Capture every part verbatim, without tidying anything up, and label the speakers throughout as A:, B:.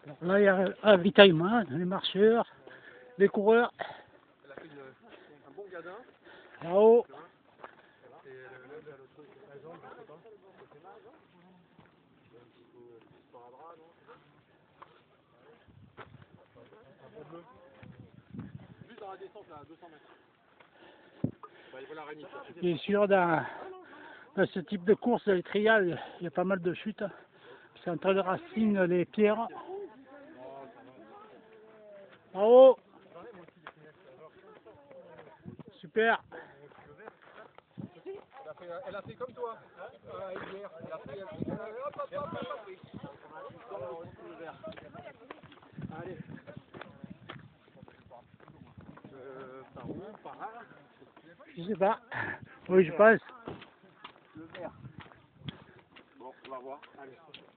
A: Alors là, il y a un ravitaillement, les marcheurs, les coureurs.
B: Elle a fait une, un bon gadin.
A: Là-haut.
B: Et le, le truc, la jambe, je sais pas. Ça fait mal, non? Sparadrap, non? Un bon bleu. Juste dans la descente, là, à deux cents mètres. Bah, il faut la réunir.
A: Bien sûr, dans, dans ce type de course, les trials, il y a pas mal de chutes. C'est entre les racines, les pierres. Bravo. Super.
B: Elle a fait, elle a fait comme toi. Euh, hier. Elle a fait, elle a fait, hop, hop, hop, hop, hop. Allez. Euh, par où? Par là?
A: Je sais pas. Oui, je passe.
B: Le vert. Bon, on va voir. Allez.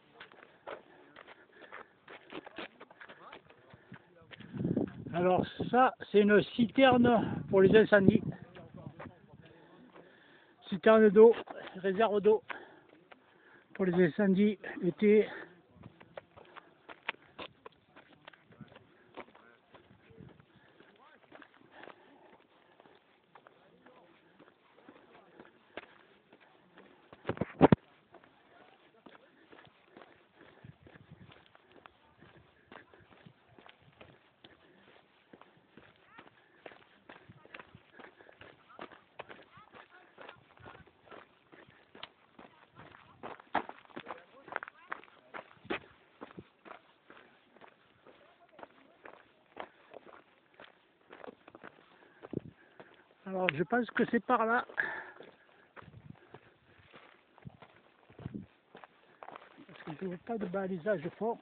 A: Alors ça, c'est une citerne pour les incendies. Citerne d'eau, réserve d'eau pour les incendies l'été. Alors je pense que c'est par là. Parce que je ne vois pas de balisage fort.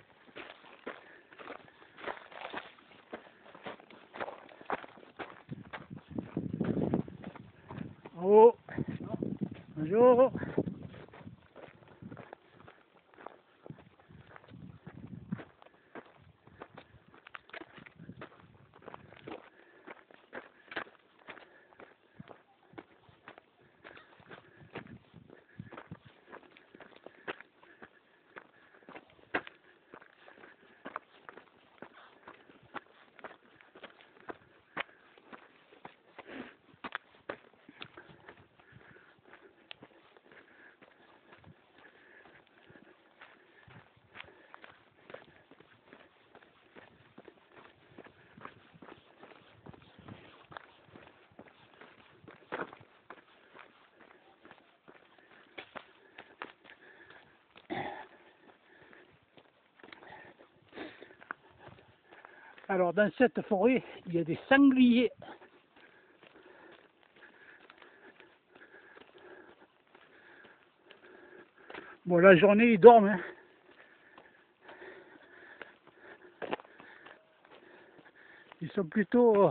A: Oh, bonjour. Alors dans cette forêt, il y a des sangliers. Bon, la journée, ils dorment. Hein. Ils sont plutôt... Euh,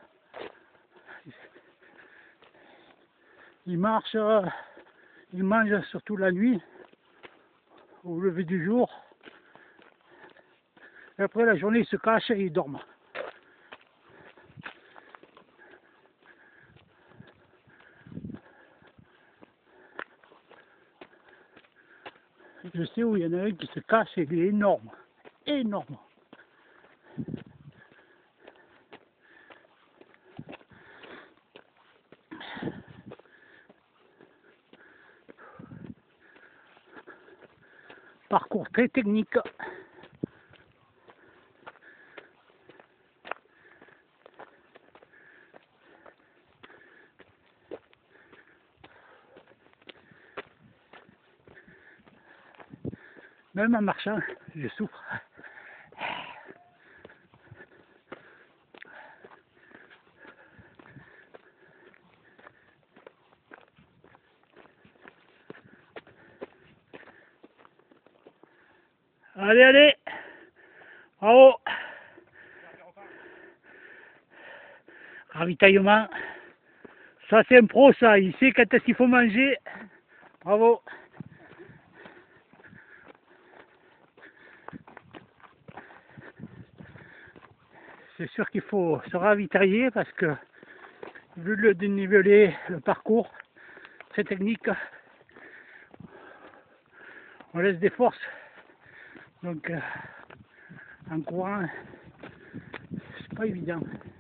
A: ils marchent, euh, ils mangent surtout la nuit, au lever du jour. Et après la journée, ils se cachent et ils dorment. Je sais où il y en a un qui se cache et il est énorme. Énorme. Parcours très technique. Même en marchant, je souffre. Allez, allez. Bravo. Ravitaillement. Ça, c'est un pro, ça. Il sait quand est-ce qu'il faut manger. Bravo. C'est sûr qu'il faut se ravitailler parce que, vu le dénivelé, le parcours, très technique, on laisse des forces. Donc, euh, en courant, c'est pas évident.